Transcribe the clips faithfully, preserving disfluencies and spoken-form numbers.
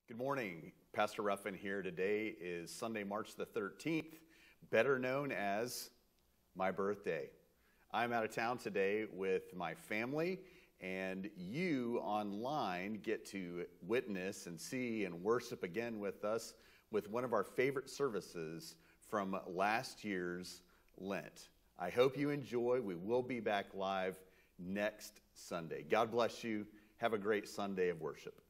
Good morning. Pastor Ruffin here. Today is Sunday, March the thirteenth, better known as my birthday. I'm out of town today with my family, and you online get to witness and see and worship again with us with one of our favorite services from last year's Lent. I hope you enjoy. We will be back live next Sunday. God bless you. Have a great Sunday of worship.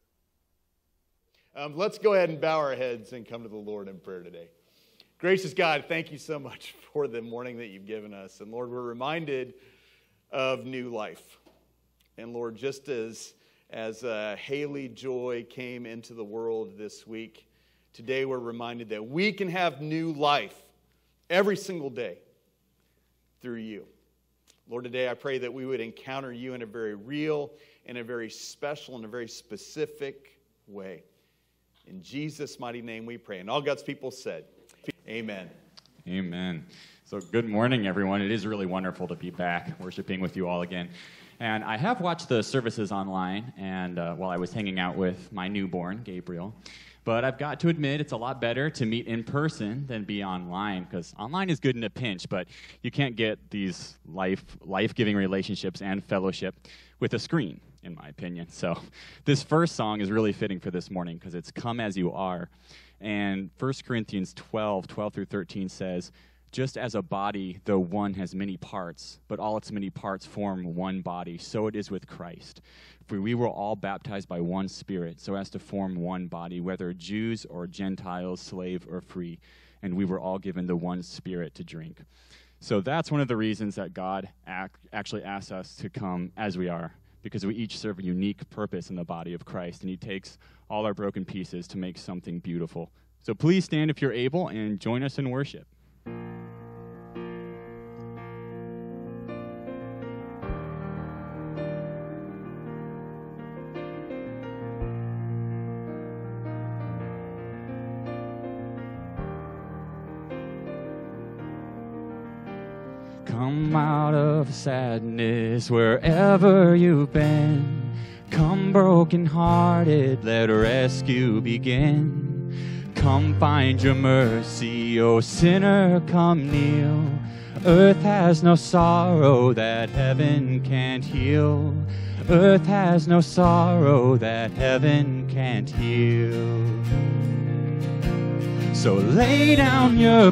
Um, let's go ahead and bow our heads and come to the Lord in prayer today. Gracious God, thank you so much for the morning that you've given us. And Lord, we're reminded of new life. And Lord, just as, as uh, Haley Joy came into the world this week, today we're reminded that we can have new life every single day through you. Lord, today I pray that we would encounter you in a very real, in a very special, in a very specific way. In Jesus' mighty name we pray. And all God's people said, amen. Amen. So good morning, everyone. It is really wonderful to be back worshiping with you all again. And I have watched the services online and uh, while I was hanging out with my newborn, Gabriel. But I've got to admit, it's a lot better to meet in person than be online, because online is good in a pinch, but you can't get these life, life-giving relationships and fellowship with a screen, in my opinion. So this first song is really fitting for this morning, because it's Come As You Are. And First Corinthians twelve, twelve through thirteen says, just as a body, though one has many parts, but all its many parts form one body, so it is with Christ. For we were all baptized by one Spirit, so as to form one body, whether Jews or Gentiles, slave or free, and we were all given the one Spirit to drink. So that's one of the reasons that God act, actually asks us to come as we are, because we each serve a unique purpose in the body of Christ, and he takes all our broken pieces to make something beautiful. So please stand if you're able and join us in worship. Come out of sadness wherever you've been. Come broken-hearted, let rescue begin. Come find your mercy, O sinner, come kneel. Earth has no sorrow that heaven can't heal. Earth has no sorrow that heaven can't heal. So lay down your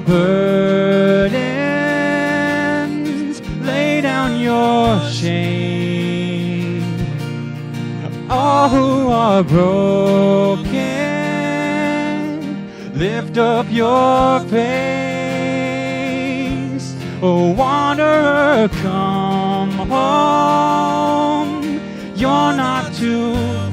burdens, lay down your shame. All who are broken, lift up your face. Oh, wanderer, come home. You're not too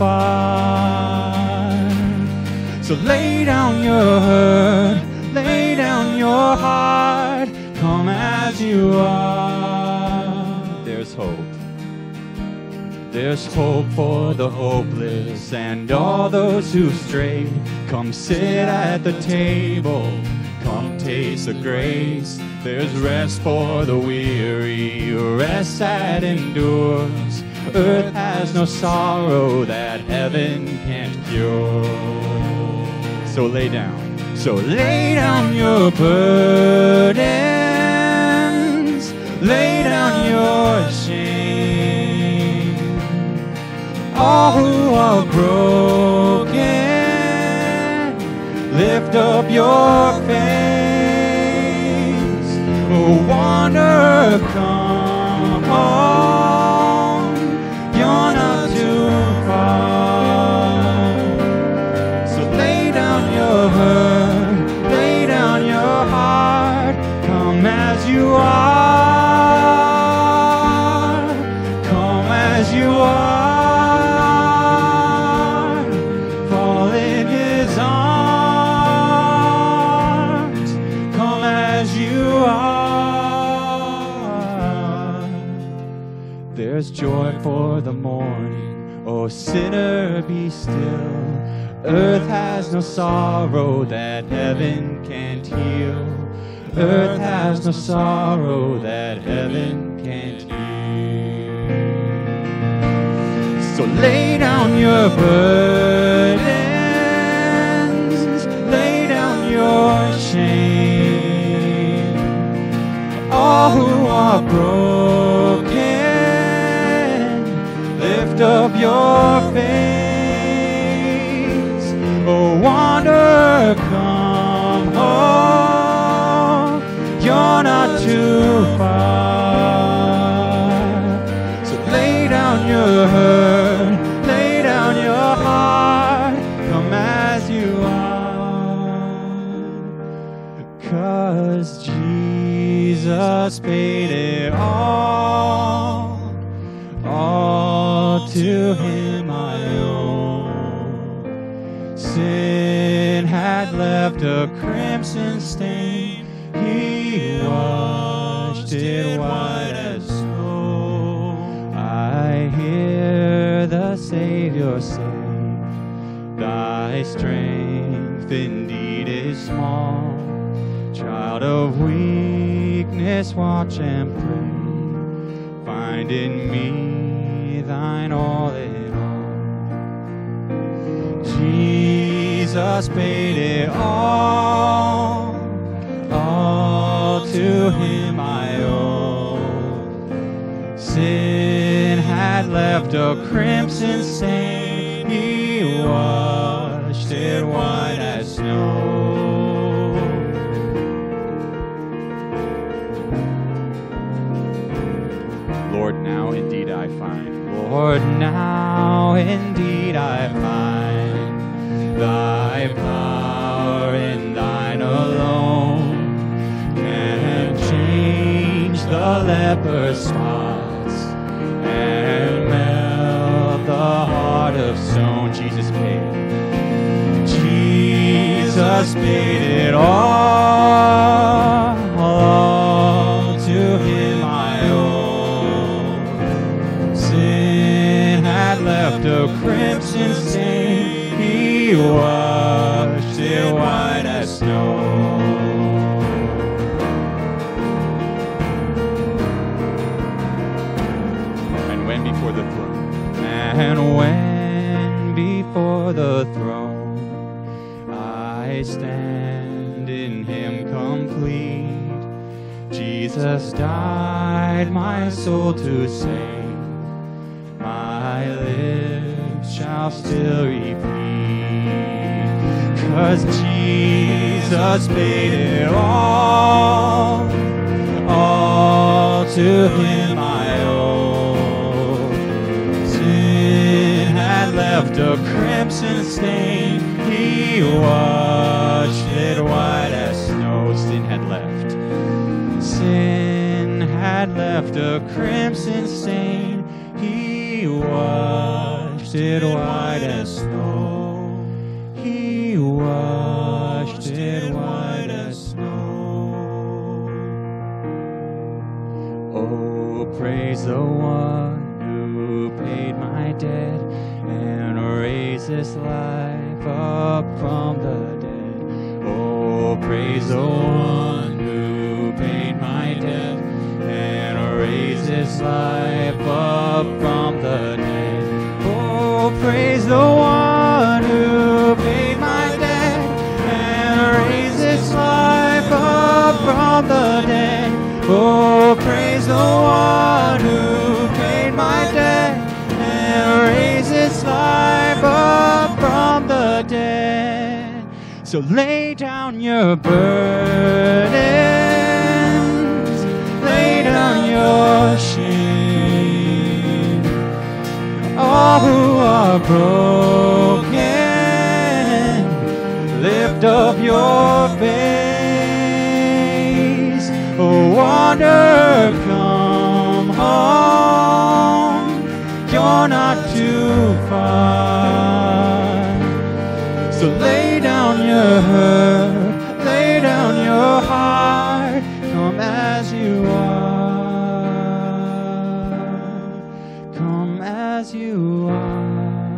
far. So lay down your hurt, lay down your heart. Come as you are. There's hope. There's hope for the hopeless and all those who've strayed. Come sit at the table, come taste the grace. There's rest for the weary, rest that endures. Earth has no sorrow that heaven can't cure. So lay down, so lay down your burdens, lay down your shame. All who are broken, lift up your face. Oh, wanderer, come home. You're not too far. So lay down your hurt, lay down your heart. Come as you are. Come as you are. There's joy for the morning, oh sinner, be still. Earth has no sorrow that heaven can't heal. Earth has no sorrow that heaven can't heal. So lay down your burdens, are broken, lift up your face. Oh, wanderer, come home. You're not too far. So lay down your hurt, lay down your heart. Come as you are. 'Cause Jesus paid it all. All to him I owe. Sin had left a crimson stain. He washed it white as snow. I hear the Savior say, thy strength indeed is small. Child of weakness, watch and pray. Find in me thine all in all. Jesus paid it all. All to him I owe. Sin had left a crimson stain. He washed it white as snow. Lord, now indeed I find. Lord, now indeed I find thy power in thine alone can change the leper's spots and melt the heart of stone. Jesus paid. Jesus paid it all. All to him I owe. Sin had left a crimson stain. He washed it white as snow. And when before the throne, and when before the throne, I stand in him complete. Jesus died my soul to save. My lips shall still repeat. 'Cause Jesus paid it all. All to him I owe. Sin had left a crimson stain. He washed it white as snow. Sin had left. Sin had left a crimson stain. He washed it white as snow. He washed it white as snow. Oh, praise the one who paid my debt and raised this life up from the dead. Oh, praise the one who paid my debt and raised this life up from the dead. Oh, praise the one who paid my debt and raised this life up from the dead. Oh, praise the one who paid my debt and raised this life up from the dead. So lay down your burdens, lay down your shame. All who are broken, lift up your face. Oh, wanderer, come home. You're not too far. So lay down your hurt, lay down your heart. Come as you are. Come as you are.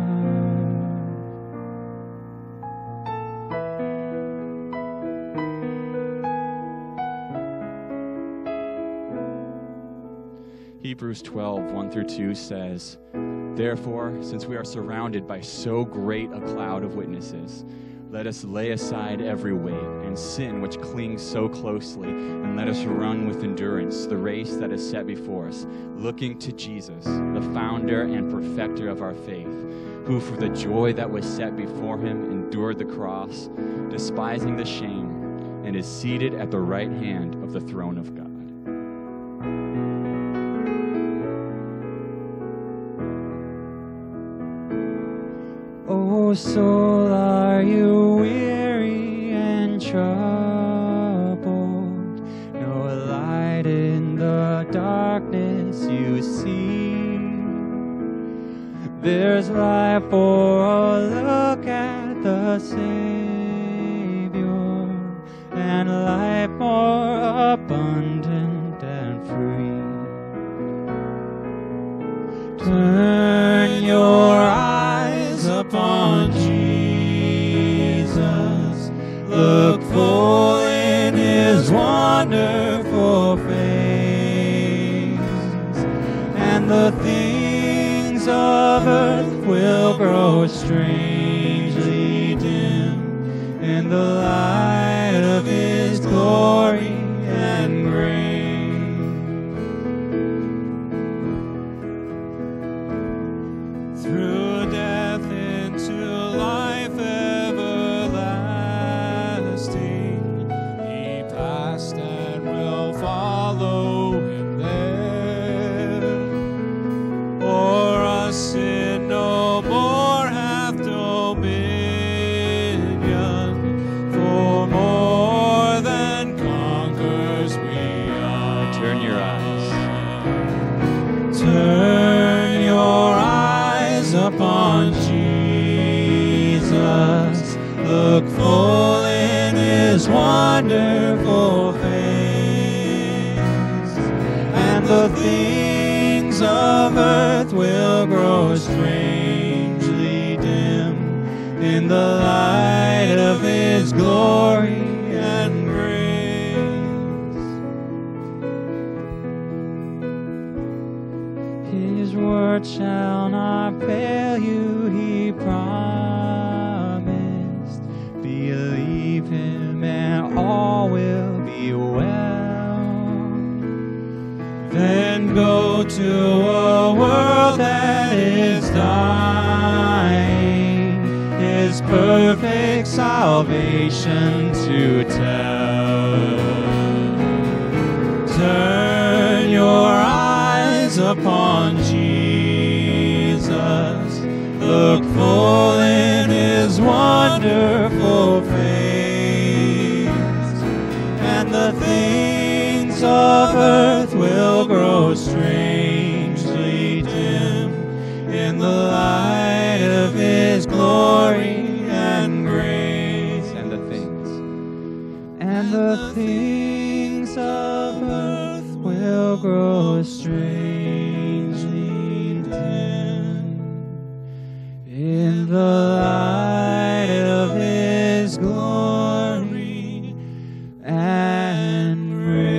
Hebrews twelve, one through two says, therefore, since we are surrounded by so great a cloud of witnesses, Let us lay aside every weight and sin which clings so closely, and let us run with endurance the race that is set before us, looking to Jesus, the founder and perfecter of our faith, who for the joy that was set before him endured the cross, despising the shame, and is seated at the right hand of the throne of God. O soul, are you weary and troubled? No light in the darkness you see. There's life for a look at the Savior, and life more abundant and free. Turn your eyes upon Jesus, look full in his wonderful face, and the things of earth will grow strangely dim in the light of his glory and grace. Through death into life everlasting, he passed and will follow him there. For us sin no more hath dominion, for more than conquerors we are. Turn your eyes. Turn your eyes upon Jesus, look full in his wonderful face, and the things of earth will grow strangely dim in the light of his glory and grace. His word shall not fail you, he promised. Believe him and all will be well. Then go to a world that is dying, his perfect salvation to tell. Turn your eyes upon Jesus, look full in his wonderful face, and the things of earth will grow strangely dim in the light of his glory and grace. And the things. And the things of earth will grow strangely dim in the light of his glory and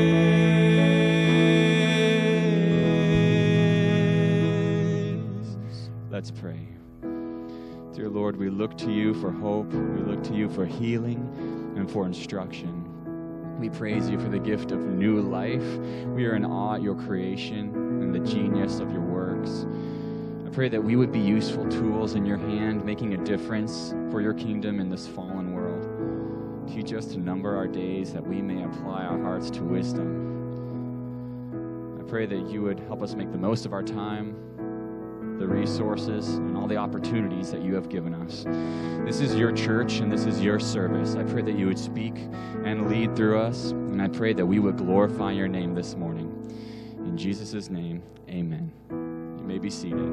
grace. Let's pray. Dear Lord, we look to you for hope. We look to you for healing and for instruction. We praise you for the gift of new life. We are in awe at your creation and the genius of your works. I pray that we would be useful tools in your hand, making a difference for your kingdom in this fallen world. Teach us to number our days that we may apply our hearts to wisdom. I pray that you would help us make the most of our time, the resources, and all the opportunities that you have given us. This is your church, and this is your service. I pray that you would speak and lead through us, and I pray that we would glorify your name this morning. In Jesus' name, amen. You may be seated.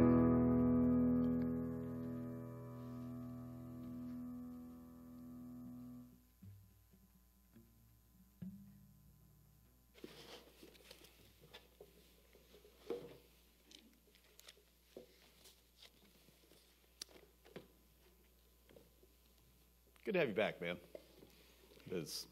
Good to have you back, man. It is.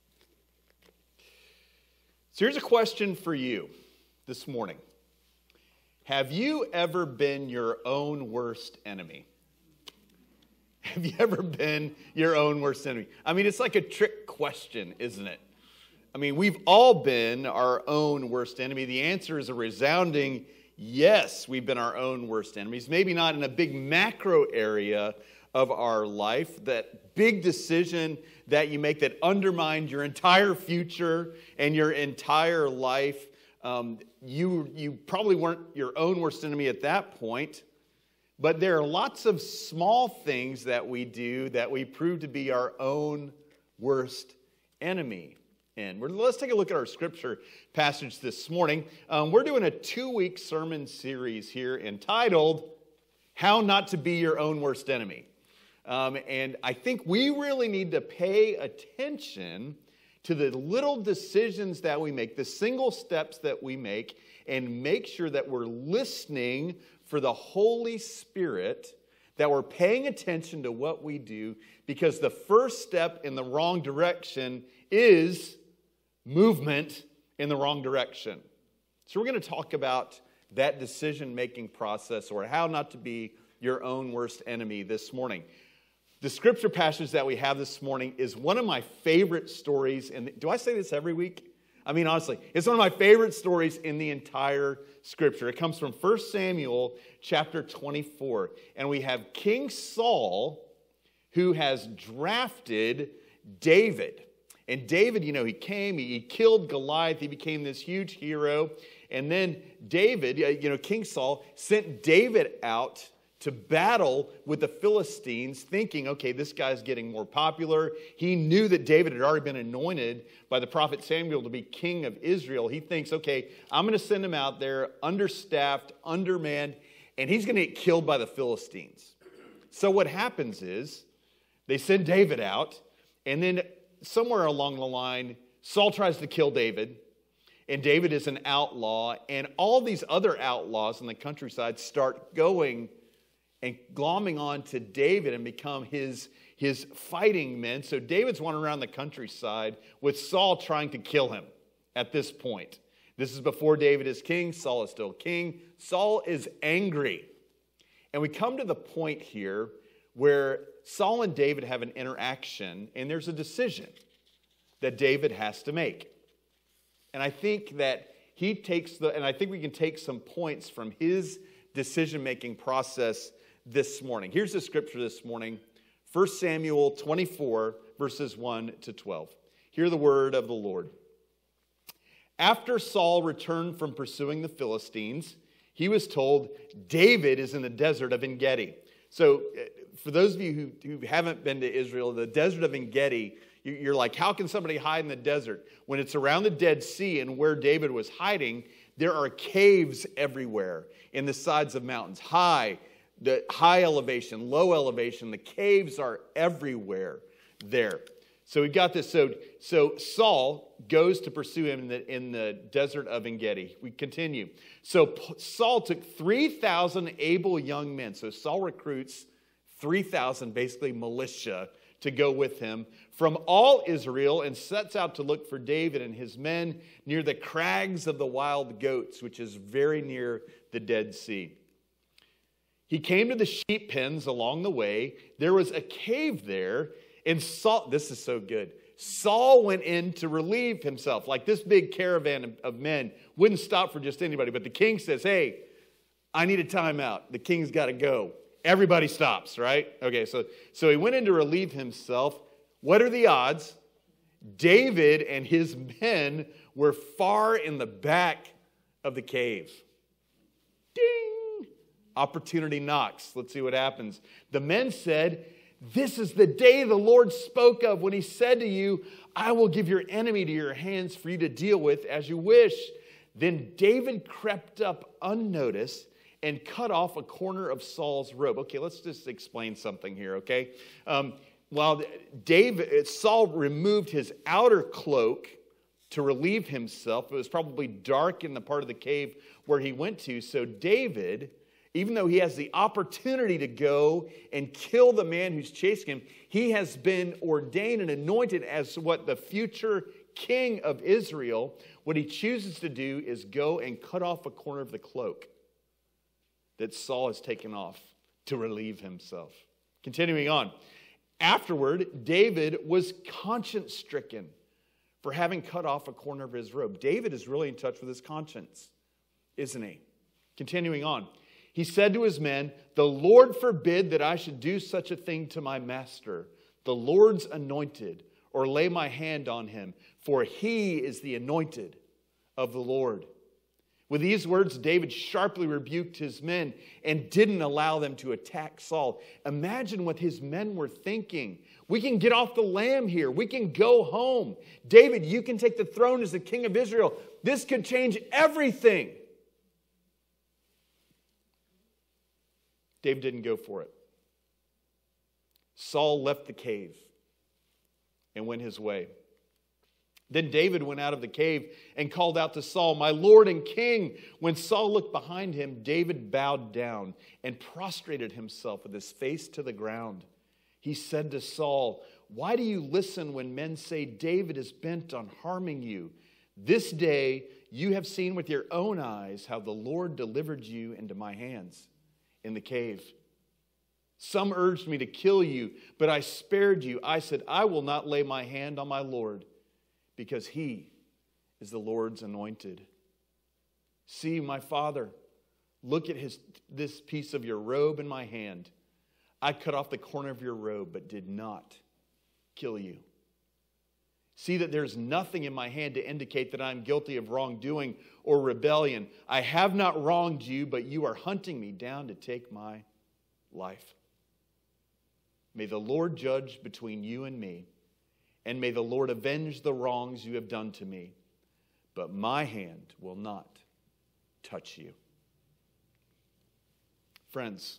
So here's a question for you this morning. Have you ever been your own worst enemy? Have you ever been your own worst enemy? I mean, it's like a trick question, isn't it? I mean, we've all been our own worst enemy. The answer is a resounding yes, we've been our own worst enemies. Maybe not in a big macro area of our life, that big decision that you make that undermined your entire future and your entire life. Um, you, you probably weren't your own worst enemy at that point. But there are lots of small things that we do that we prove to be our own worst enemy. And we're, let's take a look at our scripture passage this morning. Um, we're doing a two-week sermon series here entitled, How Not to Be Your Own Worst Enemy. Um, and I think we really need to pay attention to the little decisions that we make, the single steps that we make, and make sure that we're listening for the Holy Spirit, that we're paying attention to what we do, because the first step in the wrong direction is movement in the wrong direction. So we're going to talk about that decision-making process, or how not to be your own worst enemy, this morning. The scripture passage that we have this morning is one of my favorite stories. And do I say this every week? I mean, honestly, it's one of my favorite stories in the entire scripture. It comes from First Samuel chapter twenty-four. And we have King Saul, who has drafted David. And David, you know, he came, he, he killed Goliath, he became this huge hero. And then David, you know, King Saul sent David out to battle with the Philistines, thinking, okay, this guy's getting more popular. He knew that David had already been anointed by the prophet Samuel to be king of Israel. He thinks, okay, I'm going to send him out there, understaffed, undermanned, and he's going to get killed by the Philistines. So what happens is, they send David out, and then somewhere along the line, Saul tries to kill David, and David is an outlaw, and all these other outlaws in the countryside start going and glomming on to David and become his, his fighting men. So David's wandering around the countryside with Saul trying to kill him at this point. This is before David is king. Saul is still king. Saul is angry. And we come to the point here where Saul and David have an interaction, and there's a decision that David has to make. And I think that he takes the, and I think we can take some points from his decision-making process this morning. Here's the scripture this morning, First Samuel twenty-four, verses one to twelve. Hear the word of the Lord. After Saul returned from pursuing the Philistines, he was told, David is in the desert of En-Gedi. So for those of you who, who haven't been to Israel, the desert of En-Gedi, you're like, how can somebody hide in the desert? When it's around the Dead Sea and where David was hiding, there are caves everywhere in the sides of mountains, high, the high elevation, low elevation. The caves are everywhere there. So we got this. So, so Saul goes to pursue him in the, in the desert of En-Gedi. We continue. So P- Saul took three thousand able young men. So Saul recruits three thousand, basically militia, to go with him from all Israel, and sets out to look for David and his men near the crags of the wild goats, which is very near the Dead Sea. He came to the sheep pens along the way. There was a cave there, and Saul, this is so good, Saul went in to relieve himself. Like this big caravan of, of men wouldn't stop for just anybody, but the king says, hey, I need a timeout. The king's got to go. Everybody stops, right? Okay, so, so he went in to relieve himself. What are the odds? David and his men were far in the back of the cave. Ding! Opportunity knocks. Let's see what happens. The men said, this is the day the Lord spoke of when he said to you, I will give your enemy to your hands for you to deal with as you wish. Then David crept up unnoticed and cut off a corner of Saul's robe. Okay, let's just explain something here, okay? Um, while David, Saul removed his outer cloak to relieve himself, it was probably dark in the part of the cave where he went to, so David, even though he has the opportunity to go and kill the man who's chasing him, he has been ordained and anointed as what the future king of Israel. What he chooses to do is go and cut off a corner of the cloak that Saul has taken off to relieve himself. Continuing on. Afterward, David was conscience-stricken for having cut off a corner of his robe. David is really in touch with his conscience, isn't he? Continuing on. He said to his men, "The Lord forbid that I should do such a thing to my master, the Lord's anointed, or lay my hand on him, for he is the anointed of the Lord." With these words, David sharply rebuked his men and didn't allow them to attack Saul. Imagine what his men were thinking. We can get off the lam here. We can go home. David, you can take the throne as the king of Israel. This could change everything. David didn't go for it. Saul left the cave and went his way. Then David went out of the cave and called out to Saul, "My Lord and King." When Saul looked behind him, David bowed down and prostrated himself with his face to the ground. He said to Saul, "Why do you listen when men say David is bent on harming you? This day you have seen with your own eyes how the Lord delivered you into my hands in the cave. Some urged me to kill you, but I spared you. I said, I will not lay my hand on my Lord, because he is the Lord's anointed. See, my father, look at his, this piece of your robe in my hand. I cut off the corner of your robe, but did not kill you. See that there's nothing in my hand to indicate that I'm guilty of wrongdoing or rebellion. I have not wronged you, but you are hunting me down to take my life. May the Lord judge between you and me, and may the Lord avenge the wrongs you have done to me, but my hand will not touch you." Friends,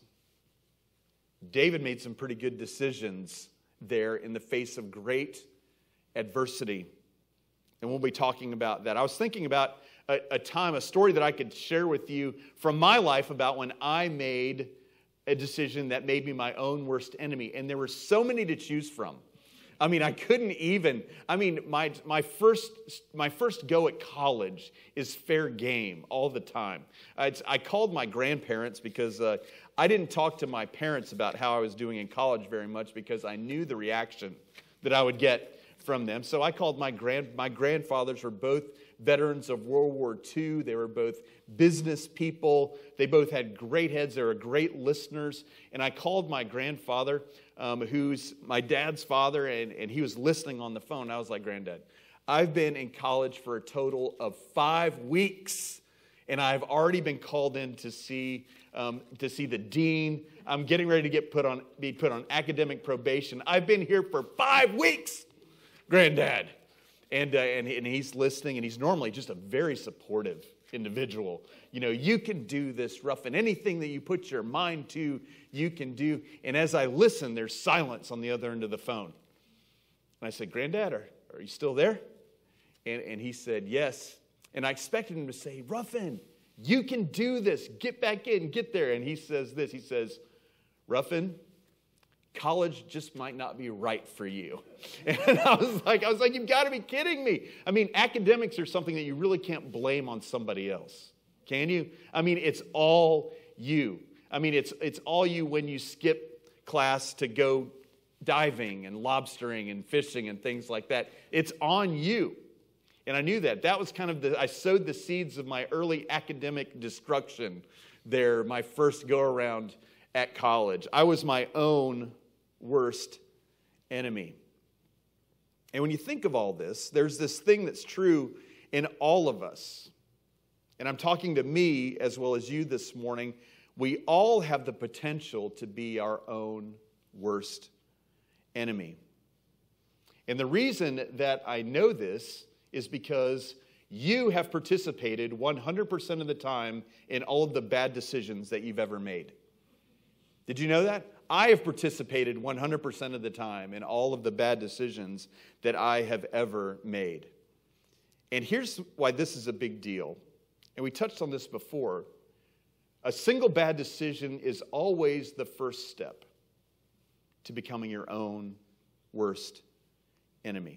David made some pretty good decisions there in the face of great adversity. And we'll be talking about that. I was thinking about a, a time, a story that I could share with you from my life about when I made a decision that made me my own worst enemy. And there were so many to choose from. I mean, I couldn't even, I mean, my my first my first go at college is fair game all the time. I, I called my grandparents because uh, I didn't talk to my parents about how I was doing in college very much because I knew the reaction that I would get from them. So I called my grand my grandfathers were both veterans of World War Two. They were both business people. They both had great heads. They were great listeners. And I called my grandfather, um, who's my dad's father, and, and he was listening on the phone. I was like, "Granddad, I've been in college for a total of five weeks, and I've already been called in to see um, to see the dean. I'm getting ready to get put on be put on academic probation. I've been here for five weeks, Granddad." And, uh, and and he's listening, and he's normally just a very supportive individual. You know, you can do this, Ruffin. Anything that you put your mind to, you can do. And as I listen, there's silence on the other end of the phone. And I said, "Granddad, are, are you still there?" And, and he said, "Yes." And I expected him to say, "Ruffin, you can do this. Get back in, get there." And he says this, he says, "Ruffin, college just might not be right for you." And I was like, I was like, "You've got to be kidding me." I mean, academics are something that you really can't blame on somebody else. Can you? I mean, it's all you. I mean, it's it's all you when you skip class to go diving and lobstering and fishing and things like that. It's on you. And I knew that. That was kind of the, I sowed the seeds of my early academic destruction there, my first go around at college. I was my own worst enemy. And when you think of all this, there's this thing that's true in all of us. And I'm talking to me as well as you this morning. We all have the potential to be our own worst enemy. And the reason that I know this is because you have participated one hundred percent of the time in all of the bad decisions that you've ever made. Did you know that? I have participated one hundred percent of the time in all of the bad decisions that I have ever made. And here's why this is a big deal. And we touched on this before. A single bad decision is always the first step to becoming your own worst enemy.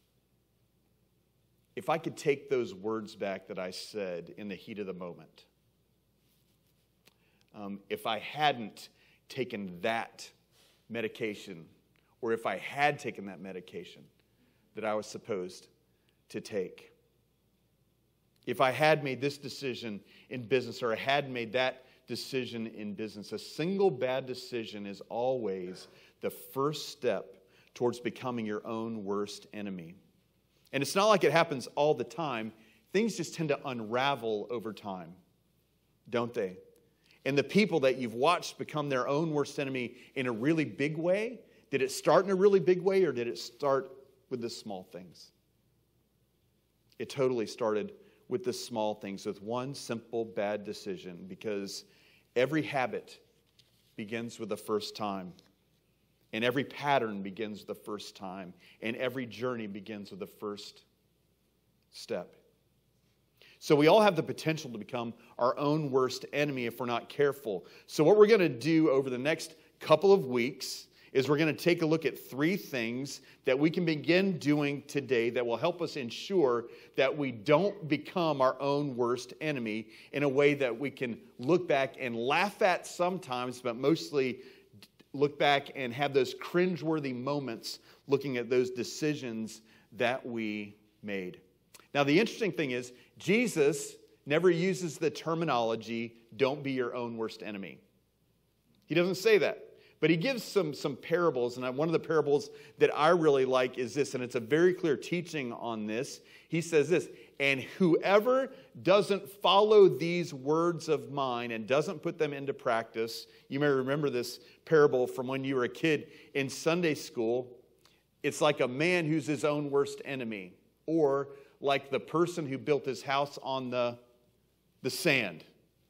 If I could take those words back that I said in the heat of the moment, um, if I hadn't taken that medication, or if I had taken that medication that I was supposed to take. If I had made this decision in business, or I had made that decision in business, a single bad decision is always the first step towards becoming your own worst enemy. And it's not like it happens all the time. Things just tend to unravel over time, don't they? And the people that you've watched become their own worst enemy in a really big way, did it start in a really big way, or did it start with the small things? It totally started with the small things, with one simple bad decision, because every habit begins with the first time, and every pattern begins with the first time, and every journey begins with the first step. So we all have the potential to become our own worst enemy if we're not careful. So what we're going to do over the next couple of weeks is we're going to take a look at three things that we can begin doing today that will help us ensure that we don't become our own worst enemy in a way that we can look back and laugh at sometimes, but mostly look back and have those cringeworthy moments looking at those decisions that we made. Now, the interesting thing is, Jesus never uses the terminology, don't be your own worst enemy. He doesn't say that. But he gives some, some parables, and one of the parables that I really like is this, and it's a very clear teaching on this. He says this, and whoever doesn't follow these words of mine and doesn't put them into practice, you may remember this parable from when you were a kid in Sunday school. It's like a man who's his own worst enemy, or like the person who built his house on the, the sand.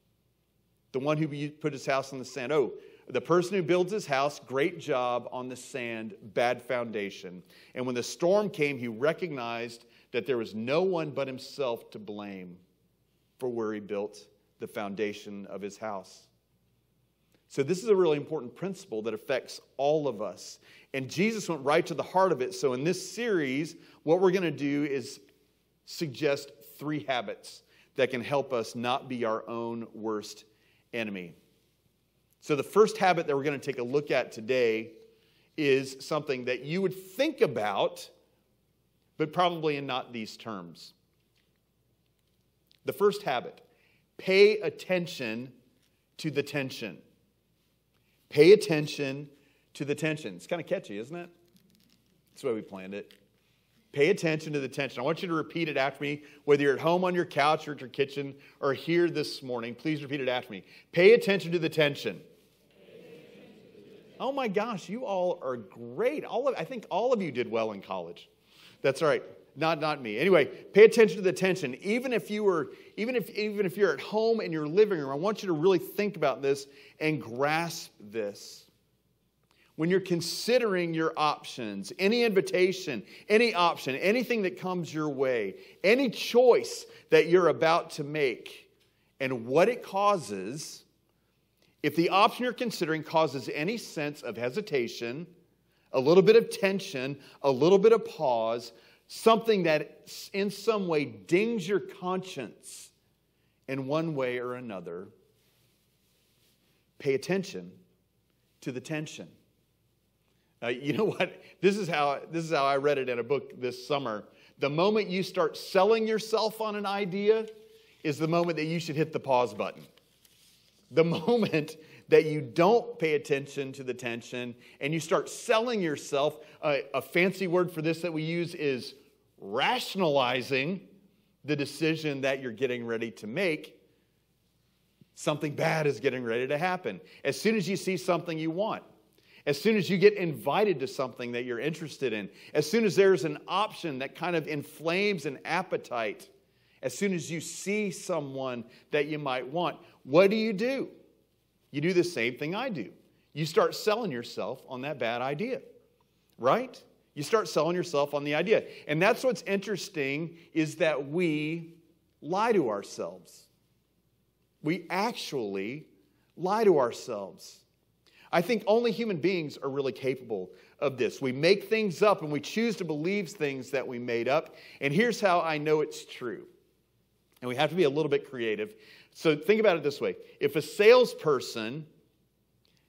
The one who put his house on the sand. Oh, the person who builds his house, great job on the sand, bad foundation. And when the storm came, he recognized that there was no one but himself to blame for where he built the foundation of his house. So this is a really important principle that affects all of us. And Jesus went right to the heart of it. So in this series, what we're going to do is suggest three habits that can help us not be our own worst enemy. So the first habit that we're going to take a look at today is something that you would think about, but probably in not these terms. The first habit, pay attention to the tension. Pay attention to the tension. It's kind of catchy, isn't it? That's why we planned it. Pay attention to the tension. I want you to repeat it after me, whether you're at home on your couch or at your kitchen or here this morning. Please repeat it after me. Pay attention to the tension. Oh my gosh, you all are great. All of, I think all of you did well in college. That's all right. Not not me. Anyway, pay attention to the tension. Even if you were, even if even if you're at home in your living room, I want you to really think about this and grasp this. When you're considering your options, any invitation, any option, anything that comes your way, any choice that you're about to make, and what it causes, if the option you're considering causes any sense of hesitation, a little bit of tension, a little bit of pause, something that in some way dings your conscience in one way or another, pay attention to the tension. Uh, you know what? This is how this is how I read it in a book this summer. The moment you start selling yourself on an idea is the moment that you should hit the pause button. The moment that you don't pay attention to the tension and you start selling yourself, uh, a fancy word for this that we use is rationalizing the decision that you're getting ready to make, something bad is getting ready to happen. As soon as you see something you want, as soon as you get invited to something that you're interested in, as soon as there's an option that kind of inflames an appetite, as soon as you see someone that you might want, what do you do? You do the same thing I do. You start selling yourself on that bad idea, right? You start selling yourself on the idea. And that's what's interesting, is that we lie to ourselves. We actually lie to ourselves. I think only human beings are really capable of this. We make things up and we choose to believe things that we made up. And here's how I know it's true. And we have to be a little bit creative. So think about it this way. If a salesperson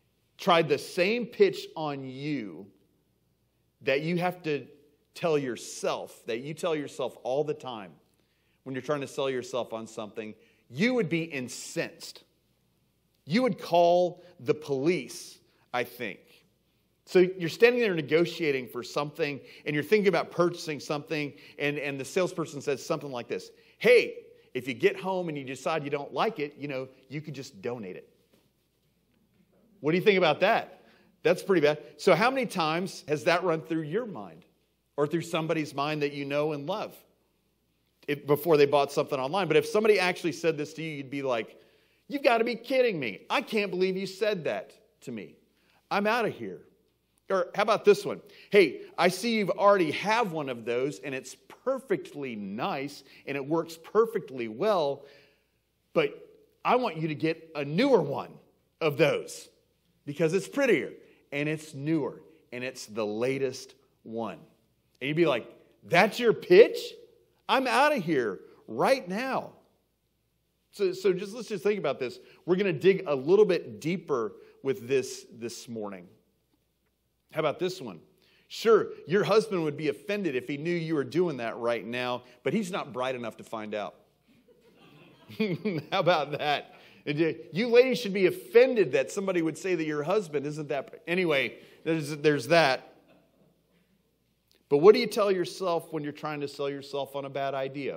tried the same pitch on you that you have to tell yourself, that you tell yourself all the time when you're trying to sell yourself on something, you would be incensed. You would call the police, I think. So you're standing there negotiating for something, and you're thinking about purchasing something, and, and the salesperson says something like this: hey, if you get home and you decide you don't like it, you know, you could just donate it. What do you think about that? That's pretty bad. So how many times has that run through your mind or through somebody's mind that you know and love if, before they bought something online? But if somebody actually said this to you, you'd be like, you've got to be kidding me. I can't believe you said that to me. I'm out of here. Or how about this one? Hey, I see you've already have one of those, and it's perfectly nice, and it works perfectly well, but I want you to get a newer one of those because it's prettier, and it's newer, and it's the latest one. And you'd be like, that's your pitch? I'm out of here right now. So, so just let's just think about this. We're going to dig a little bit deeper with this this morning. How about this one? Sure, your husband would be offended if he knew you were doing that right now, but he's not bright enough to find out. How about that? You ladies should be offended that somebody would say that your husband isn't that. Anyway, there's, there's that. But what do you tell yourself when you're trying to sell yourself on a bad idea?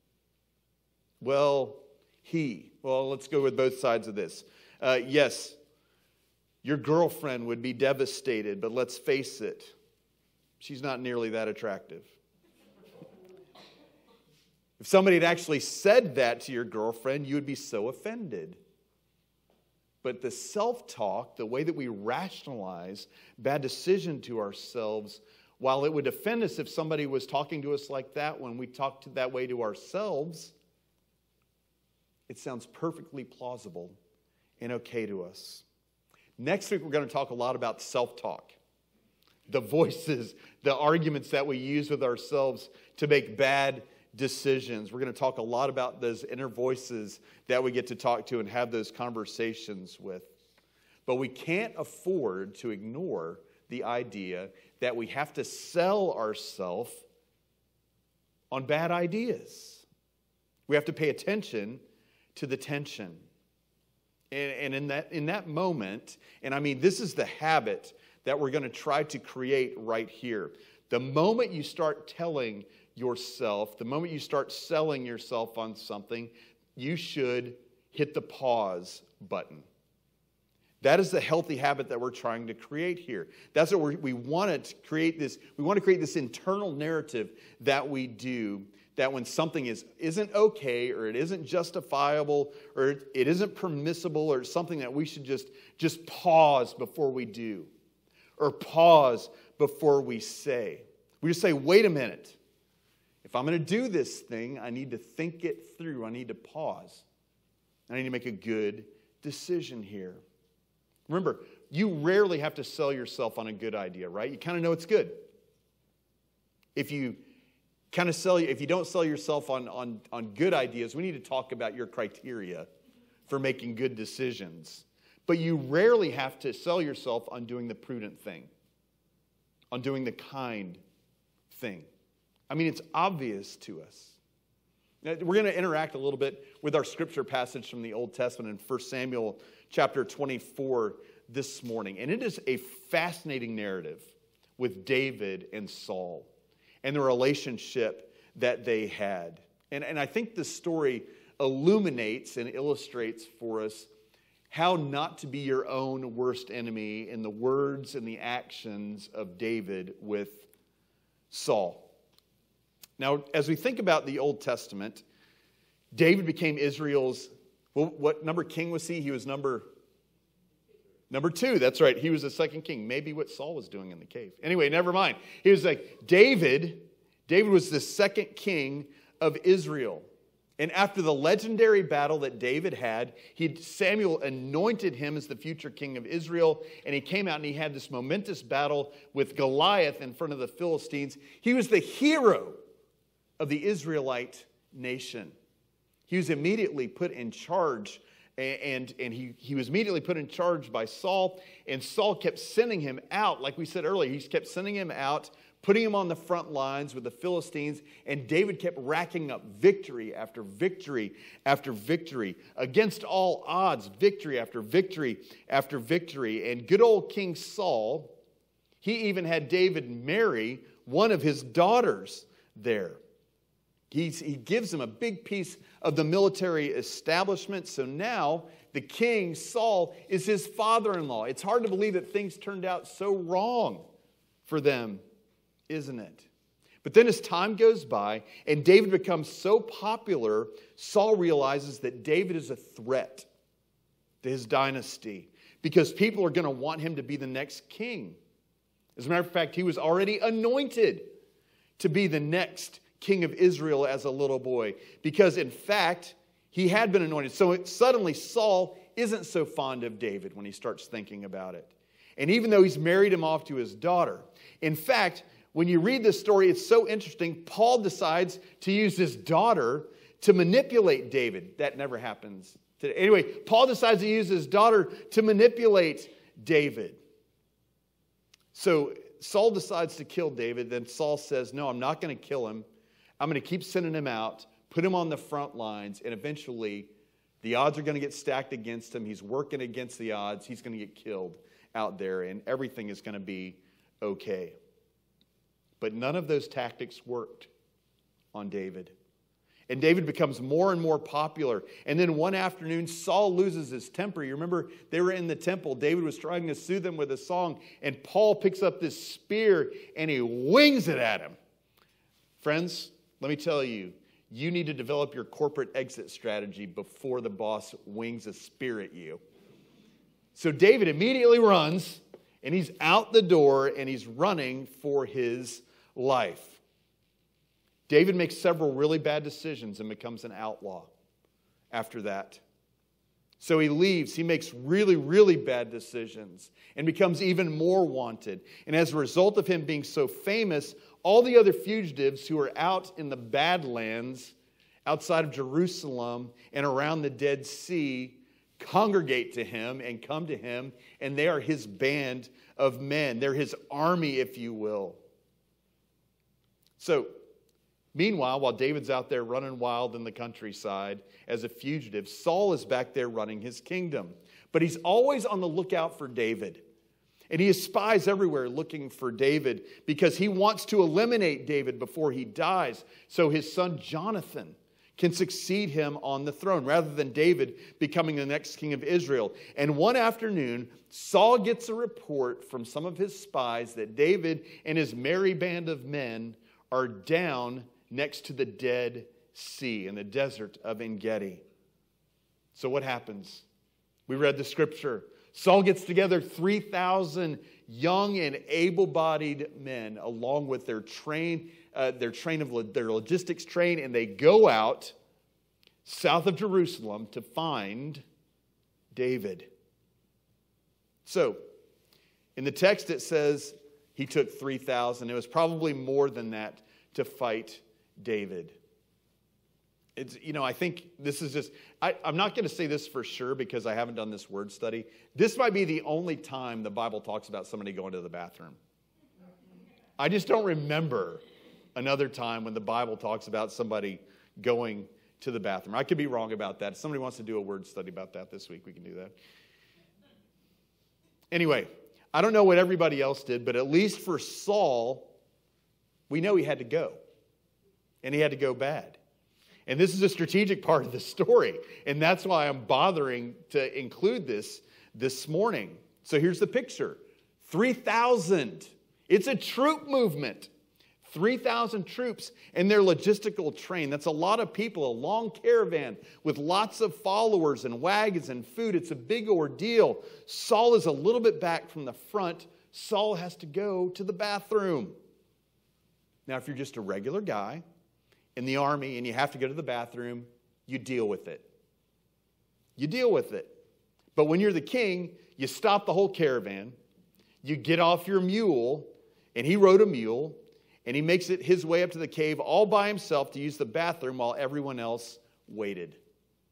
Well, he. Well, let's go with both sides of this. Uh, yes, your girlfriend would be devastated, but let's face it, she's not nearly that attractive. If somebody had actually said that to your girlfriend, you would be so offended. But the self-talk, the way that we rationalize bad decision to ourselves, while it would offend us if somebody was talking to us like that, when we talk to that way to ourselves, it sounds perfectly plausible and okay to us. Next week, we're going to talk a lot about self-talk. The voices, the arguments that we use with ourselves to make bad decisions. We're going to talk a lot about those inner voices that we get to talk to and have those conversations with. But we can't afford to ignore the idea that we have to sell ourselves on bad ideas. We have to pay attention to the tension. And, and in that in that moment, and I mean, this is the habit that we're going to try to create right here. The moment you start telling yourself, the moment you start selling yourself on something, you should hit the pause button. That is the healthy habit that we're trying to create here. That's what we're, we want to create this. We want to create this internal narrative that we do. That when something is, isn't okay, or it isn't justifiable, or it isn't permissible, or something that we should just, just pause before we do, or pause before we say. We just say, wait a minute. If I'm going to do this thing, I need to think it through. I need to pause. I need to make a good decision here. Remember, you rarely have to sell yourself on a good idea, right? You kind of know it's good. If you kind of sell, if you don't sell yourself on, on, on good ideas, we need to talk about your criteria for making good decisions. But you rarely have to sell yourself on doing the prudent thing, on doing the kind thing. I mean, it's obvious to us. Now, we're going to interact a little bit with our scripture passage from the Old Testament in First Samuel chapter twenty-four this morning. And it is a fascinating narrative with David and Saul and the relationship that they had. And, and I think this story illuminates and illustrates for us how not to be your own worst enemy in the words and the actions of David with Saul. Now, as we think about the Old Testament, David became Israel's, well, what number king was he? He was number, number two. That's right. He was the second king. Maybe what Saul was doing in the cave. Anyway, never mind. He was like, David, David was the second king of Israel. And after the legendary battle that David had, he, Samuel anointed him as the future king of Israel. And he came out and he had this momentous battle with Goliath in front of the Philistines. He was the hero of the Israelite nation. He was immediately put in charge And, and he, he was immediately put in charge by Saul, and Saul kept sending him out. Like we said earlier, he kept sending him out, putting him on the front lines with the Philistines, and David kept racking up victory after victory after victory. Against all odds, victory after victory after victory. And good old King Saul, he even had David marry one of his daughters there. He's, he gives him a big piece of the military establishment. So now the king, Saul, is his father-in-law. It's hard to believe that things turned out so wrong for them, isn't it? But then as time goes by and David becomes so popular, Saul realizes that David is a threat to his dynasty because people are going to want him to be the next king. As a matter of fact, he was already anointed to be the next king of Israel as a little boy, because in fact, he had been anointed. So it, suddenly Saul isn't so fond of David when he starts thinking about it. And even though he's married him off to his daughter, in fact, when you read this story, it's so interesting. Paul decides to use his daughter to manipulate David. That never happens today. Anyway, Paul decides to use his daughter to manipulate David. So Saul decides to kill David. Then Saul says, no, I'm not going to kill him. I'm going to keep sending him out, put him on the front lines, and eventually the odds are going to get stacked against him. He's working against the odds. He's going to get killed out there, and everything is going to be okay. But none of those tactics worked on David. And David becomes more and more popular. And then one afternoon, Saul loses his temper. You remember, they were in the temple. David was trying to soothe them with a song, and Paul picks up this spear, and he wings it at him. Friends, let me tell you, you need to develop your corporate exit strategy before the boss wings a spear at you. So David immediately runs, and he's out the door, and he's running for his life. David makes several really bad decisions and becomes an outlaw after that. So he leaves. He makes really, really bad decisions and becomes even more wanted. And as a result of him being so famous, all the other fugitives who are out in the Badlands, outside of Jerusalem and around the Dead Sea, congregate to him and come to him, and they are his band of men. They're his army, if you will. So, meanwhile, while David's out there running wild in the countryside as a fugitive, Saul is back there running his kingdom. But he's always on the lookout for David. And he has spies everywhere looking for David because he wants to eliminate David before he dies so his son Jonathan can succeed him on the throne rather than David becoming the next king of Israel. And one afternoon, Saul gets a report from some of his spies that David and his merry band of men are down next to the Dead Sea in the desert of En-Gedi. So what happens? We read the scripture. Saul gets together three thousand young and able-bodied men along with their train, uh, their train of their logistics train, and they go out south of Jerusalem to find David. So, in the text it says he took three thousand. It was probably more than that to fight David. It's, you know, I think this is just, I, I'm not going to say this for sure because I haven't done this word study. This might be the only time the Bible talks about somebody going to the bathroom. I just don't remember another time when the Bible talks about somebody going to the bathroom. I could be wrong about that. If somebody wants to do a word study about that this week, we can do that. Anyway, I don't know what everybody else did, but at least for Saul, we know he had to go. And he had to go bad. And this is a strategic part of the story. And that's why I'm bothering to include this this morning. So here's the picture. three thousand. It's a troop movement. three thousand troops and their logistical train. That's a lot of people, a long caravan with lots of followers and wagons and food. It's a big ordeal. Saul is a little bit back from the front. Saul has to go to the bathroom. Now, if you're just a regular guy in the army and you have to go to the bathroom, you deal with it. You deal with it. But when you're the king, you stop the whole caravan, you get off your mule, and he rode a mule, and he makes it his way up to the cave all by himself to use the bathroom while everyone else waited.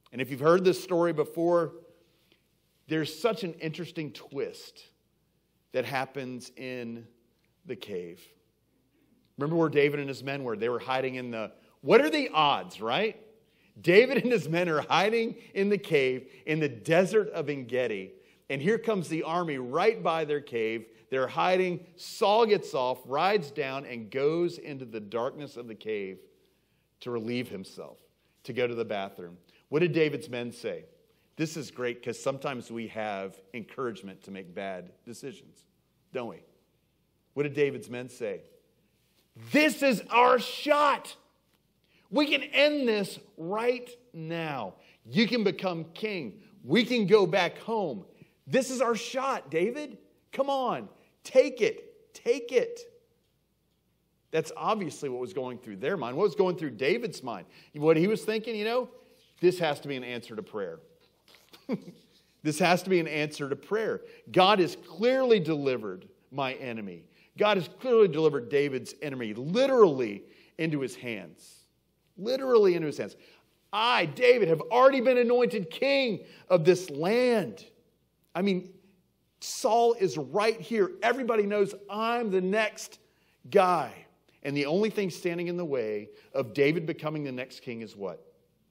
And if you've heard this story before, there's such an interesting twist that happens in the cave. Remember where David and his men were? They were hiding in the, what are the odds, right? David and his men are hiding in the cave in the desert of En-Gedi. And here comes the army right by their cave. They're hiding. Saul gets off, rides down, and goes into the darkness of the cave to relieve himself, to go to the bathroom. What did David's men say? This is great because sometimes we have encouragement to make bad decisions, don't we? What did David's men say? This is our shot. We can end this right now. You can become king. We can go back home. This is our shot, David. Come on. Take it. Take it. That's obviously what was going through their mind. What was going through David's mind? What he was thinking, you know, this has to be an answer to prayer. This has to be an answer to prayer. God has clearly delivered my enemy. God has clearly delivered David's enemy literally into his hands. Literally into his hands. I, David, have already been anointed king of this land. I mean, Saul is right here. Everybody knows I'm the next guy. And the only thing standing in the way of David becoming the next king is what?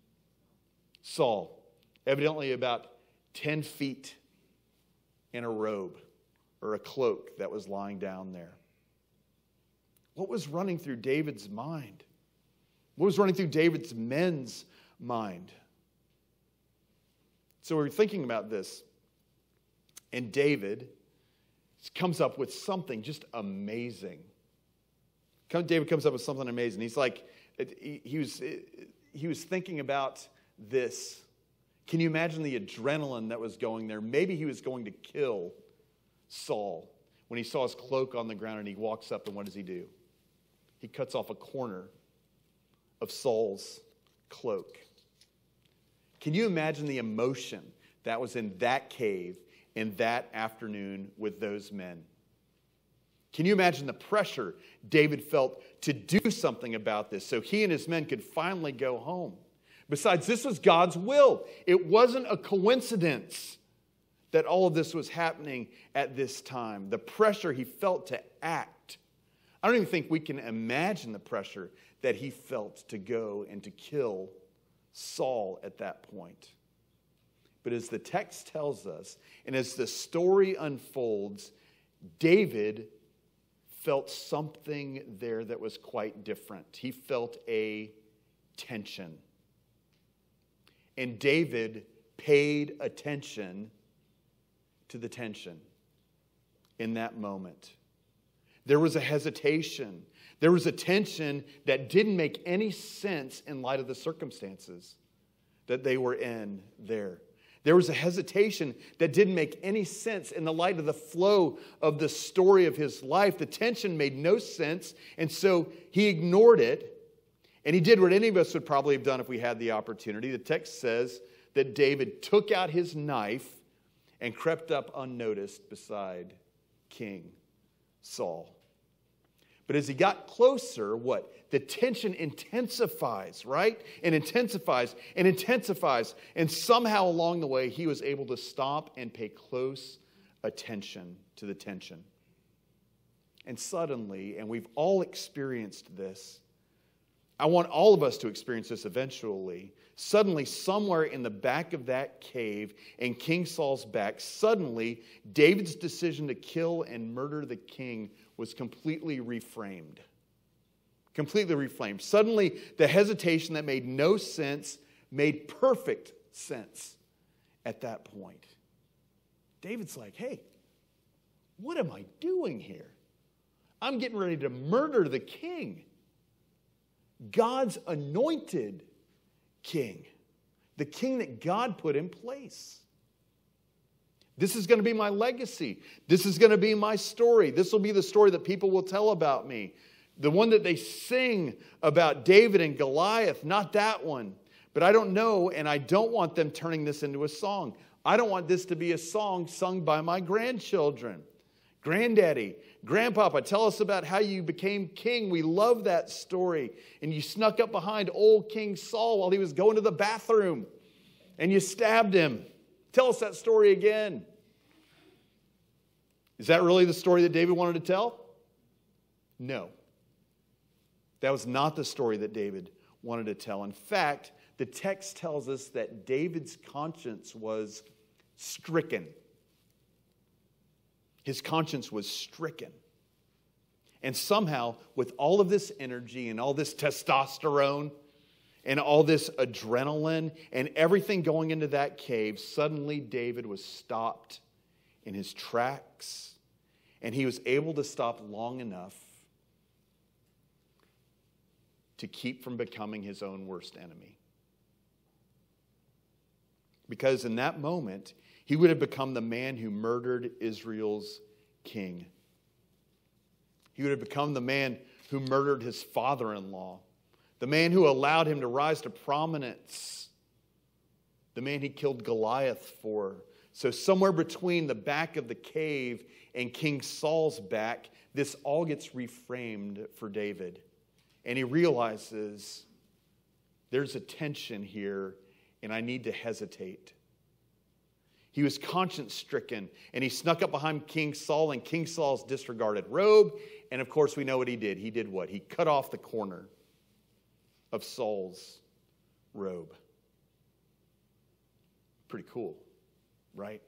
Saul, evidently about ten feet in a robe or a cloak that was lying down there. What was running through David's mind? What was running through David's men's mind? So we were thinking about this, and David comes up with something just amazing. David comes up with something amazing. He's like, he was, he was thinking about this. Can you imagine the adrenaline that was going there? Maybe he was going to kill Saul when he saw his cloak on the ground, and he walks up, and what does he do? He cuts off a corner of Saul's cloak. Can you imagine the emotion that was in that cave in that afternoon with those men? Can you imagine the pressure David felt to do something about this so he and his men could finally go home? Besides, this was God's will. It wasn't a coincidence that all of this was happening at this time. The pressure he felt to act. I don't even think we can imagine the pressure that he felt to go and to kill Saul at that point. But as the text tells us, and as the story unfolds, David felt something there that was quite different. He felt a tension. And David paid attention to the tension in that moment. There was a hesitation. There was a tension that didn't make any sense in light of the circumstances that they were in there. There was a hesitation that didn't make any sense in the light of the flow of the story of his life. The tension made no sense, and so he ignored it, and he did what any of us would probably have done if we had the opportunity. The text says that David took out his knife and crept up unnoticed beside King Saul. But as he got closer, what? The tension intensifies, right? And intensifies and intensifies. And somehow along the way, he was able to stop and pay close attention to the tension. And suddenly, and we've all experienced this, I want all of us to experience this eventually. Suddenly, somewhere in the back of that cave, in King Saul's back, suddenly, David's decision to kill and murder the king was completely reframed. Completely reframed. Suddenly, the hesitation that made no sense made perfect sense at that point. David's like, hey, what am I doing here? I'm getting ready to murder the king. God's anointed king. The king that God put in place. This is going to be my legacy. This is going to be my story. This will be the story that people will tell about me. The one that they sing about David and Goliath, not that one. But I don't know, and I don't want them turning this into a song. I don't want this to be a song sung by my grandchildren. Granddaddy, Grandpapa, tell us about how you became king. We love that story. And you snuck up behind old King Saul while he was going to the bathroom. and you stabbed him. Tell us that story again. Is that really the story that David wanted to tell? No. That was not the story that David wanted to tell. In fact, the text tells us that David's conscience was stricken. His conscience was stricken. And somehow, with all of this energy and all this testosterone and all this adrenaline and everything going into that cave, suddenly David was stopped in his tracks, and he was able to stop long enough to keep from becoming his own worst enemy. Because in that moment, he would have become the man who murdered Israel's king. He would have become the man who murdered his father-in-law, the man who allowed him to rise to prominence, the man he killed Goliath for. So somewhere between the back of the cave and King Saul's back, this all gets reframed for David. And he realizes there's a tension here, and I need to hesitate. He was conscience-stricken, and he snuck up behind King Saul in King Saul's disregarded robe. And of course, we know what he did. He did what? He cut off the corner of Saul's robe. Pretty cool, right?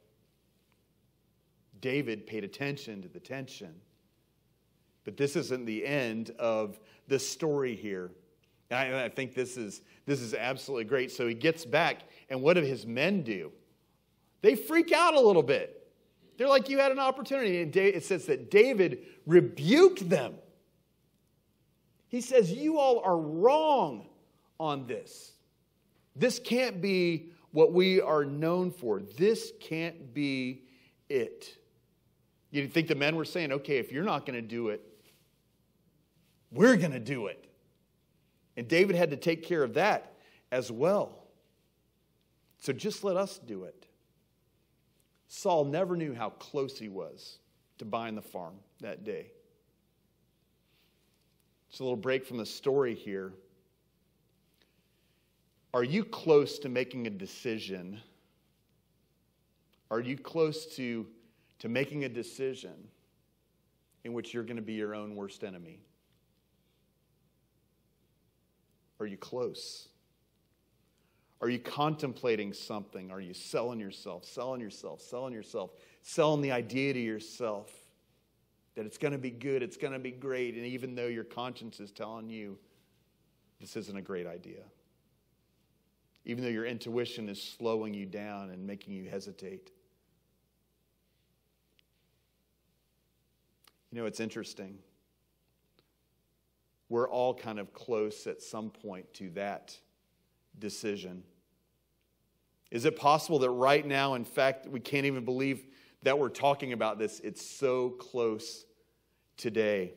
David paid attention to the tension. But this isn't the end of the story here. I, I think this is, this is absolutely great. So he gets back, and what do his men do? They freak out a little bit. They're like, you had an opportunity. And it says that David rebuked them. He says, you all are wrong on this. This can't be what we are known for. This can't be it. You think the men were saying, okay, if you're not going to do it, we're going to do it. And David had to take care of that as well. So just let us do it. Saul never knew how close he was to buying the farm that day. Just a little break from the story here. Are you close to making a decision? Are you close to, to making a decision in which you're going to be your own worst enemy? Are you close? Are you contemplating something? Are you selling yourself, selling yourself, selling yourself, selling the idea to yourself that it's going to be good, it's going to be great, and even though your conscience is telling you this isn't a great idea, even though your intuition is slowing you down and making you hesitate? You know, it's interesting. We're all kind of close at some point to that decision. Is it possible that right now, in fact, we can't even believe that we're talking about this? It's so close today.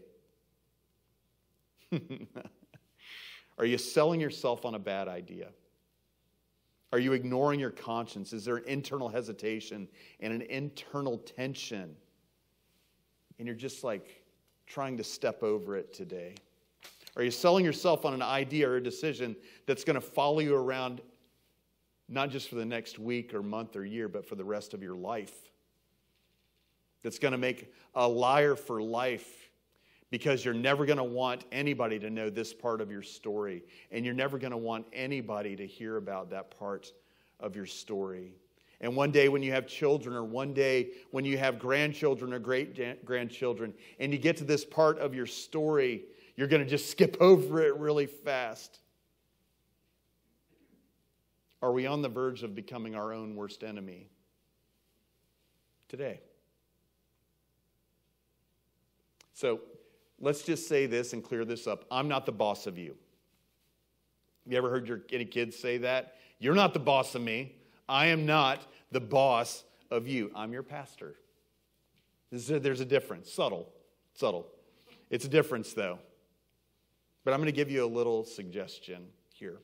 Are you selling yourself on a bad idea? Are you ignoring your conscience? Is there an internal hesitation and an internal tension? And you're just like trying to step over it today. Are you selling yourself on an idea or a decision that's going to follow you around not just for the next week or month or year, but for the rest of your life? That's going to make a liar for life because you're never going to want anybody to know this part of your story, and you're never going to want anybody to hear about that part of your story. And one day when you have children, or one day when you have grandchildren or great-grandchildren, and you get to this part of your story, you're going to just skip over it really fast. Are we on the verge of becoming our own worst enemy today? So let's just say this and clear this up. I'm not the boss of you. Have you ever heard your, any kids say that? You're not the boss of me. I am not the boss of you. I'm your pastor. There's a, there's a difference. Subtle. Subtle. It's a difference, though. But I'm going to give you a little suggestion here.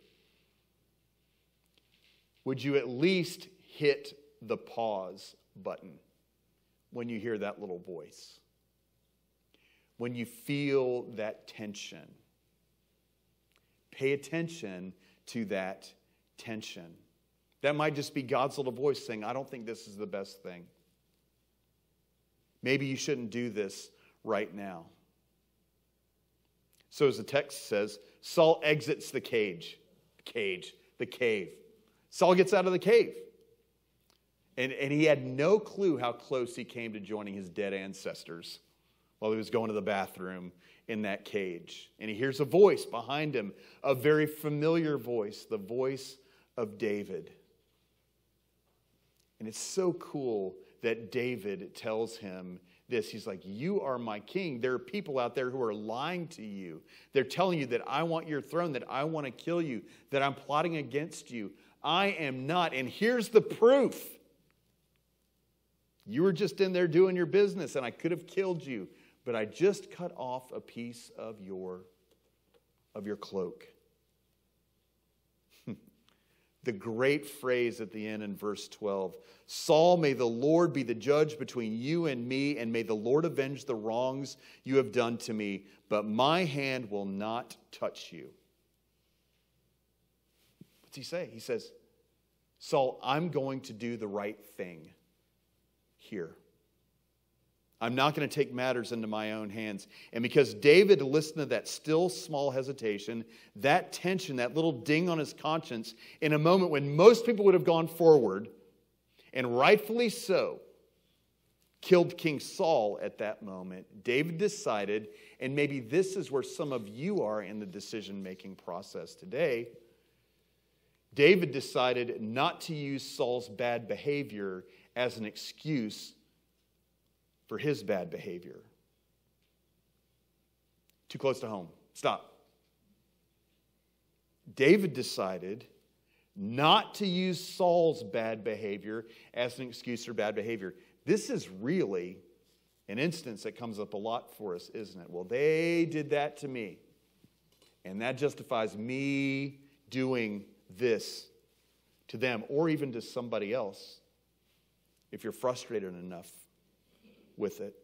Would you at least hit the pause button when you hear that little voice? When you feel that tension? Pay attention to that tension. That might just be God's little voice saying, I don't think this is the best thing. Maybe you shouldn't do this right now. So as the text says, Saul exits the cage. Cage, the cave. Saul gets out of the cave. And, and he had no clue how close he came to joining his dead ancestors while he was going to the bathroom in that cage. And he hears a voice behind him, a very familiar voice, the voice of David. And it's so cool that David tells him this. He's like, you are my king. There are people out there who are lying to you. They're telling you that I want your throne, that I want to kill you, that I'm plotting against you. I am not. And here's the proof. You were just in there doing your business, and I could have killed you, but I just cut off a piece of your, of your cloak. The great phrase at the end in verse twelve, Saul, may the Lord be the judge between you and me, and may the Lord avenge the wrongs you have done to me, but my hand will not touch you. What's he say? He says, Saul, I'm going to do the right thing here. I'm not going to take matters into my own hands. And because David listened to that still small hesitation, that tension, that little ding on his conscience, in a moment when most people would have gone forward, and rightfully so, killed King Saul at that moment, David decided, and maybe this is where some of you are in the decision-making process today, David decided not to use Saul's bad behavior as an excuse for his bad behavior. Too close to home. Stop. David decided not to use Saul's bad behavior as an excuse for bad behavior. This is really an instance that comes up a lot for us, isn't it? Well, they did that to me, and that justifies me doing this to them, or even to somebody else, if you're frustrated enough with it.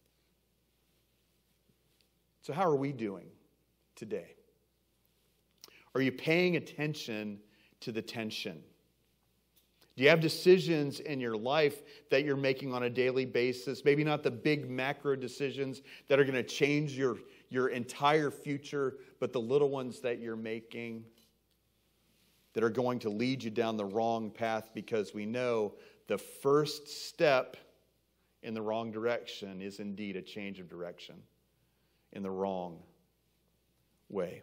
So how are we doing today? Are you paying attention to the tension? Do you have decisions in your life that you're making on a daily basis? Maybe not the big macro decisions that are going to change your, your entire future, but the little ones that you're making that are going to lead you down the wrong path, because we know the first step in the wrong direction is indeed a change of direction in the wrong way.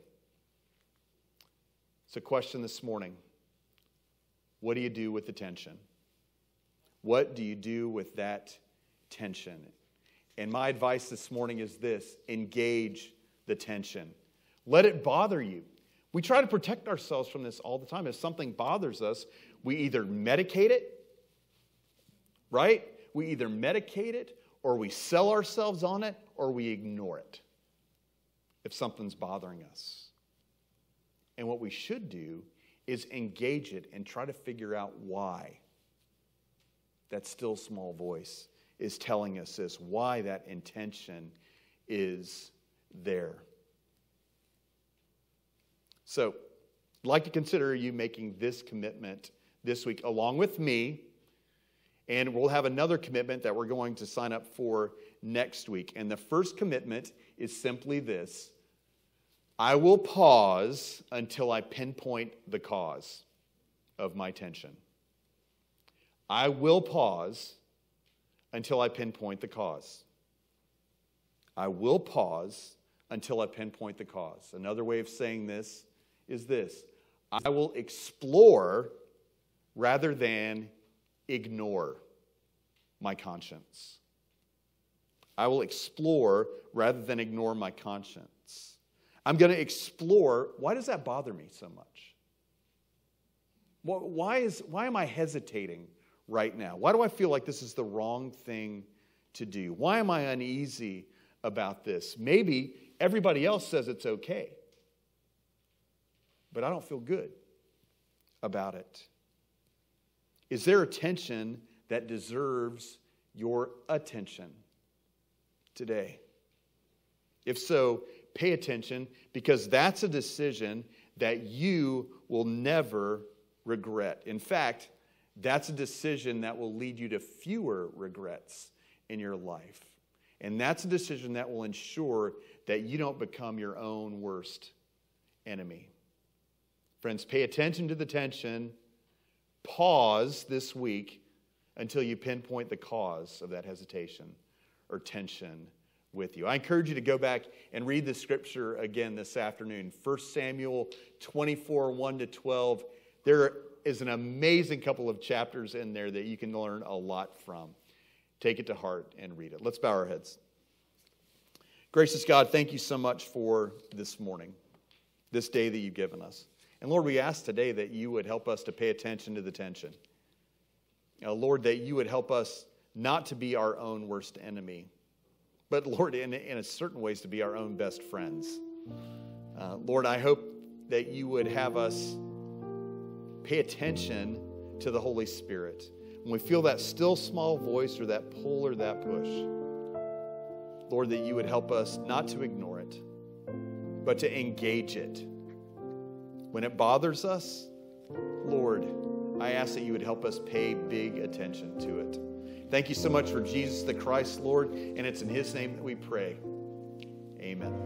So, question this morning: what do you do with the tension? What do you do with that tension? And my advice this morning is this: engage the tension. Let it bother you. We try to protect ourselves from this all the time. If something bothers us, we either medicate it, right? We either medicate it, or we sell ourselves on it, or we ignore it if something's bothering us. And what we should do is engage it and try to figure out why that still small voice is telling us this, why that intention is there. So, I'd like to consider you making this commitment this week along with me. And we'll have another commitment that we're going to sign up for next week. And the first commitment is simply this: I will pause until I pinpoint the cause of my tension. I will pause until I pinpoint the cause. I will pause until I pinpoint the cause. Another way of saying this is this: I will explore rather than ignore my conscience. I will explore rather than ignore my conscience. I'm going to explore, why does that bother me so much? Why is, why am I hesitating right now? Why do I feel like this is the wrong thing to do? Why am I uneasy about this? Maybe everybody else says it's okay, but I don't feel good about it. Is there a tension that deserves your attention today? If so, pay attention, because that's a decision that you will never regret. In fact, that's a decision that will lead you to fewer regrets in your life. And that's a decision that will ensure that you don't become your own worst enemy. Friends, pay attention to the tension. Pause this week until you pinpoint the cause of that hesitation or tension with you. I encourage you to go back and read the scripture again this afternoon. First Samuel twenty-four, one to twelve. There is an amazing couple of chapters in there that you can learn a lot from. Take it to heart and read it. Let's bow our heads. Gracious God, thank you so much for this morning, this day that you've given us. And Lord, we ask today that you would help us to pay attention to the tension. Uh, Lord, that you would help us not to be our own worst enemy, but Lord, in, in a certain ways to be our own best friends. Uh, Lord, I hope that you would have us pay attention to the Holy Spirit. When we feel that still small voice or that pull or that push, Lord, that you would help us not to ignore it, but to engage it. When it bothers us, Lord, I ask that you would help us pay big attention to it. Thank you so much for Jesus the Christ, Lord, and it's in his name that we pray. Amen.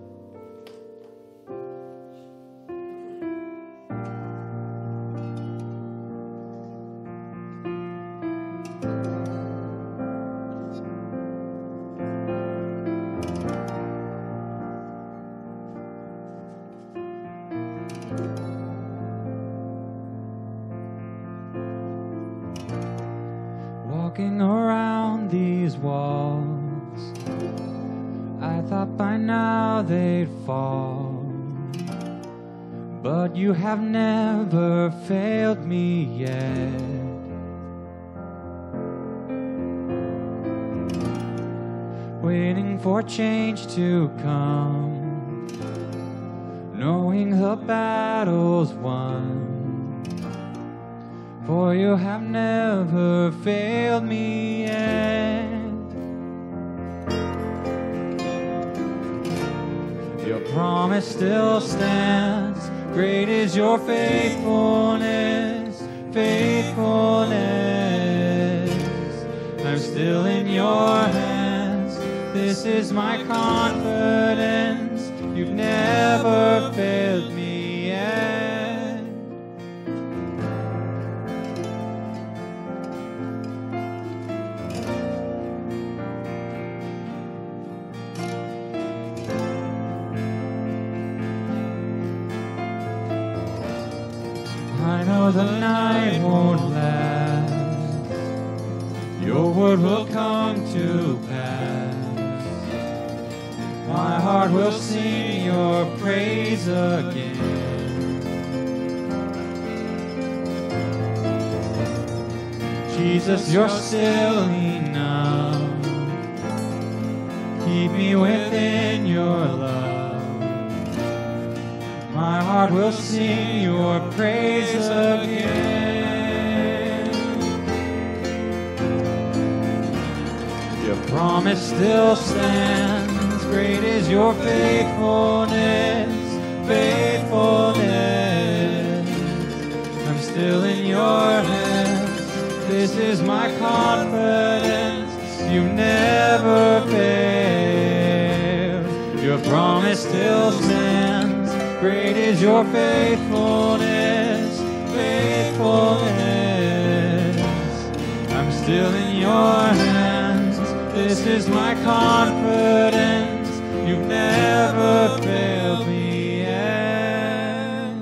Walking around these walls, I thought by now they'd fall, but you have never failed me yet. Waiting for change to come, knowing the battle's won. For you have never failed me yet. Your promise still stands. Great is your faithfulness, faithfulness. I'm still in your hands. This is my confidence. You've never failed me yet. I know the night won't last. Your word will come to pass. My heart will sing your praise again. Jesus, you're still enough. Keep me within your love. My heart will sing your praise again. Your promise still stands. Great is your faithfulness, faithfulness. I'm still in your hands. This is my confidence. You never fail. Your promise still stands. Great is your faithfulness, faithfulness. I'm still in your hands. This is my confidence. You've never failed me yet.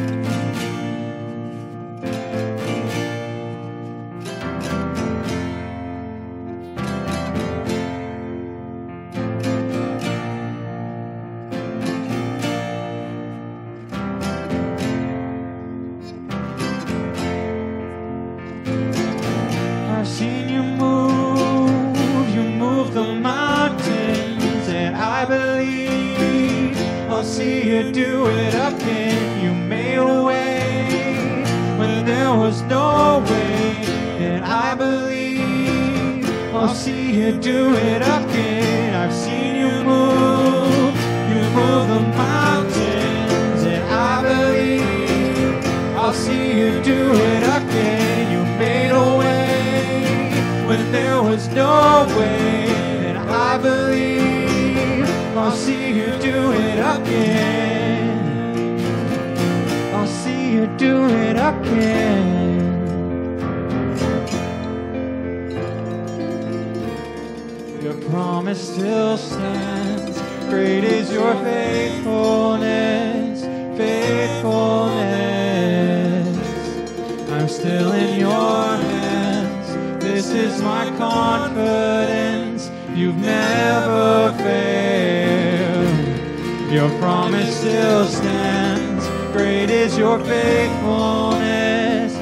I've seen you move, you move the mountains, and I believe I'll see you do it again. You made a way when there was no way, and I believe I'll see you do it again. I've seen you move, you move the mountains, and I believe I'll see you do do it again. Your promise still stands. Great is your faithfulness, faithfulness. I'm still in your hands. This is my confidence. You've never failed. Your promise still stands. Great is your faithfulness,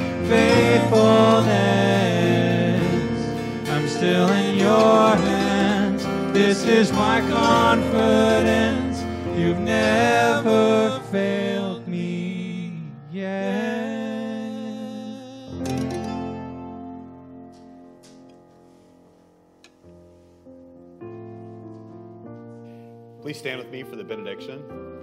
faithfulness. I'm still in your hands. This is my confidence. You've never failed me yet. Please stand with me for the benediction.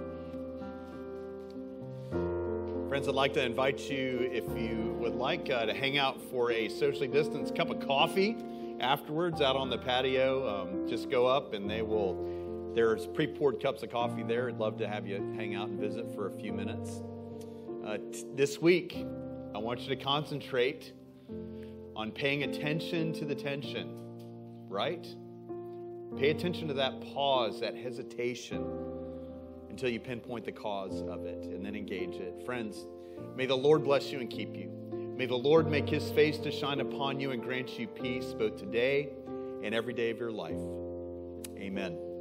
Friends, I'd like to invite you, if you would like, uh, to hang out for a socially distanced cup of coffee afterwards out on the patio. Um, just go up and they will, there's pre-poured cups of coffee there. I'd love to have you hang out and visit for a few minutes. Uh, t- this week, I want you to concentrate on paying attention to the tension, right? Pay attention to that pause, that hesitation, until you pinpoint the cause of it and then engage it. Friends, may the Lord bless you and keep you. May the Lord make his face to shine upon you and grant you peace both today and every day of your life. Amen.